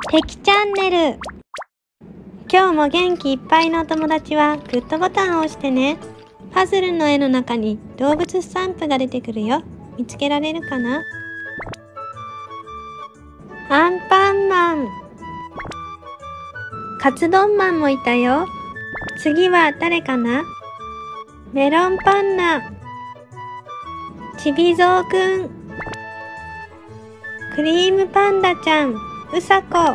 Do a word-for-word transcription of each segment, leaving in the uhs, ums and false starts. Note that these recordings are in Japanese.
敵チャンネル。今日も元気いっぱいのお友達はグッドボタンを押してね。パズルの絵の中に動物スタンプが出てくるよ。見つけられるかな？アンパンマン。カツ丼マンもいたよ。次は誰かな？メロンパンナ。ちびぞうくん。クリームパンダちゃん。うさこ。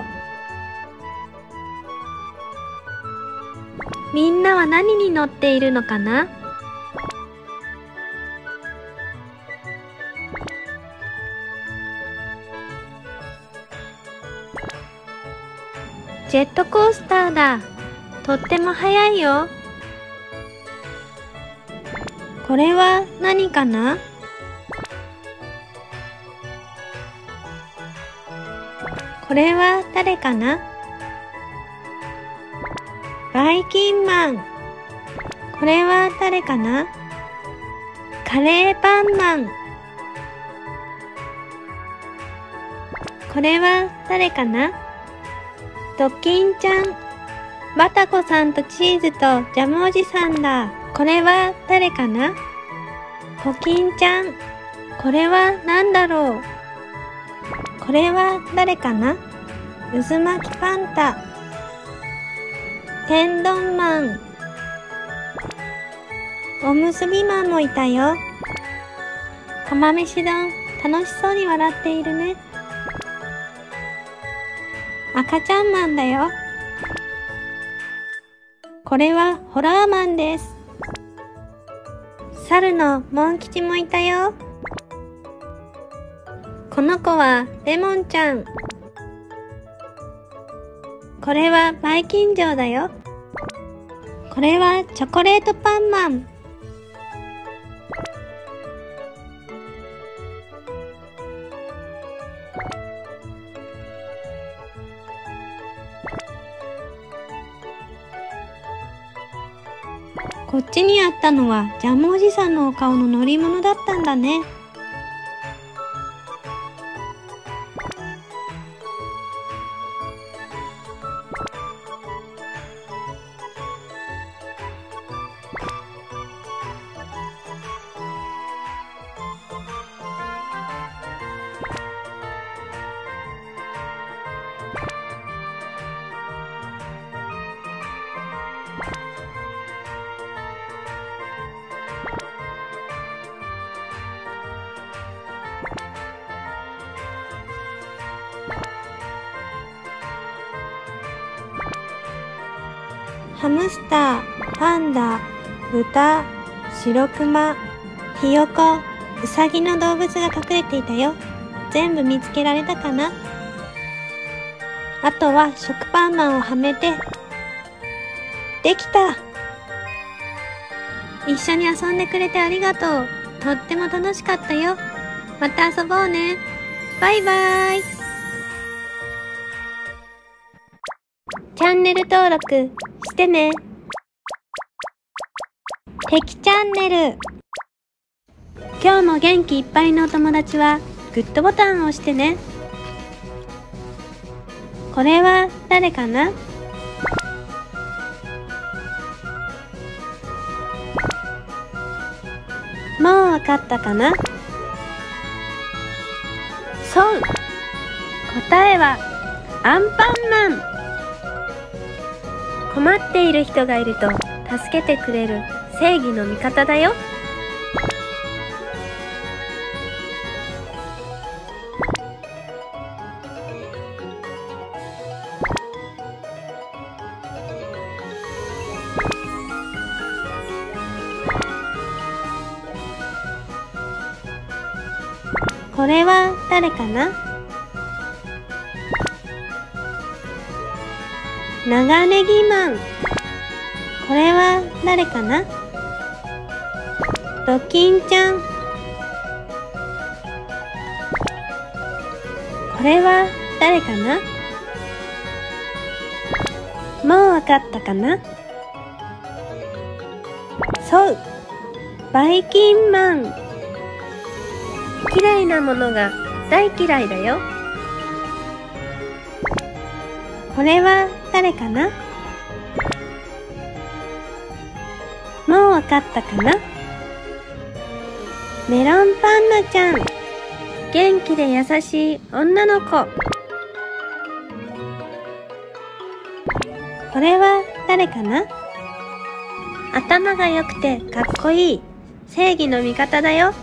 みんなは何に乗っているのかな？ジェットコースターだ。とっても速いよ。これは何かな？これは誰かな？バイキンマン。これは誰かな？カレーパンマン。これは誰かな？ドキンちゃん。バタコさんとチーズとジャムおじさんだ。これは誰かな？コキンちゃん。これは何だろう？これは誰かな？渦巻きパンタ。天丼マン。おむすびマンもいたよ。釜飯丼、楽しそうに笑っているね。赤ちゃんマンだよ。これはホラーマンです。猿のモン吉もいたよ。この子はレモンちゃん。これはバイキン城だよ。これはチョコレートパンマン。こっちにあったのはジャムおじさんのお顔の乗り物だったんだね。ハムスター、パンダ、豚、白クマ、ひよこ、ウサギの動物が隠れていたよ。全部見つけられたかな？あとは食パンマンをはめて、できた！一緒に遊んでくれてありがとう。とっても楽しかったよ。また遊ぼうね。バイバーイ。チャンネル登録してね。敵チャンネル。今日も元気いっぱいのお友達はグッドボタンを押してね。これは誰かな？もうわかったかな？そう。答えはアンパンマン。困っている人がいると助けてくれる正義の味方だよ。これは誰かな？長ネギマン。これは誰かな？ドキンちゃん。これは誰かな？もうわかったかな？そう、バイキンマン。嫌いなものが大嫌いだよ。 これは誰かな？もうわかったかな？メロンパンナちゃん。元気で優しい女の子。これは誰かな？頭が良くてかっこいい正義の味方だよ。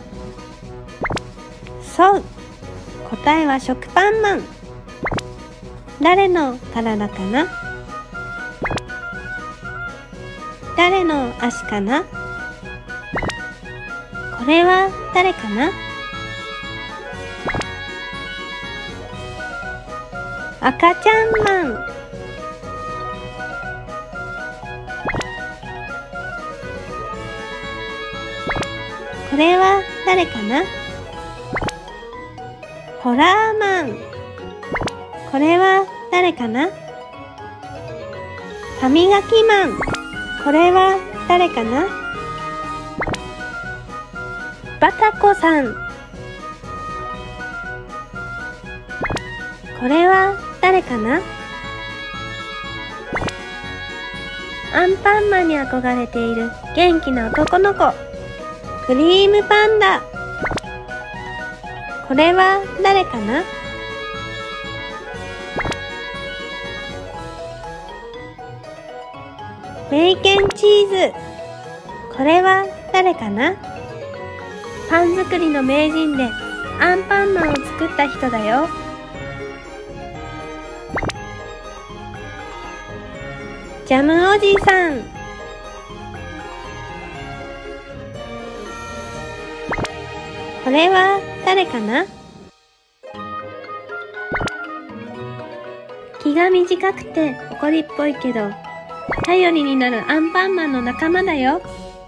そう。答えは食パンマン。誰の体かな？誰の足かな？これは誰かな？赤ちゃんマン。これは誰かな？ホラーマン。これは誰かな？歯磨きマン。これは誰かな？バタコさん。これは誰かな？アンパンマンに憧れている元気な男の子。クリームパンダ。これは誰かな？ベーコンチーズ。これは誰かな？パン作りの名人でアンパンマンを作った人だよ。ジャムおじさん。これは誰かな？気が短くて怒りっぽいけど頼りになるアンパンマンの仲間だよ。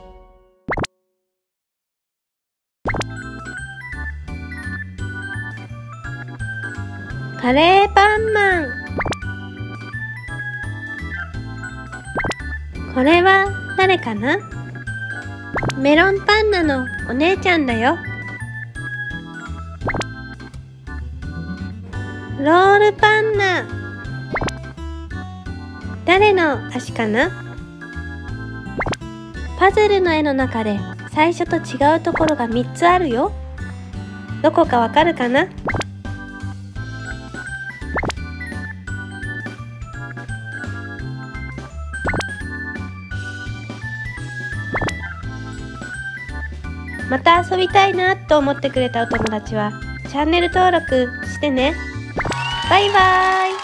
カレーパンマン。これは誰かな？メロンパンナのお姉ちゃんだよ。ロールパンナ。誰の足かな？パズルの絵の中で最初と違うところがみっつあるよ。どこかわかるかな？また遊びたいなと思ってくれたお友達はチャンネル登録してね。バイバーイ。